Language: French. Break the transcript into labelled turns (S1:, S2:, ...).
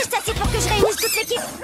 S1: Juste assez pour que je réunisse toute l'équipe.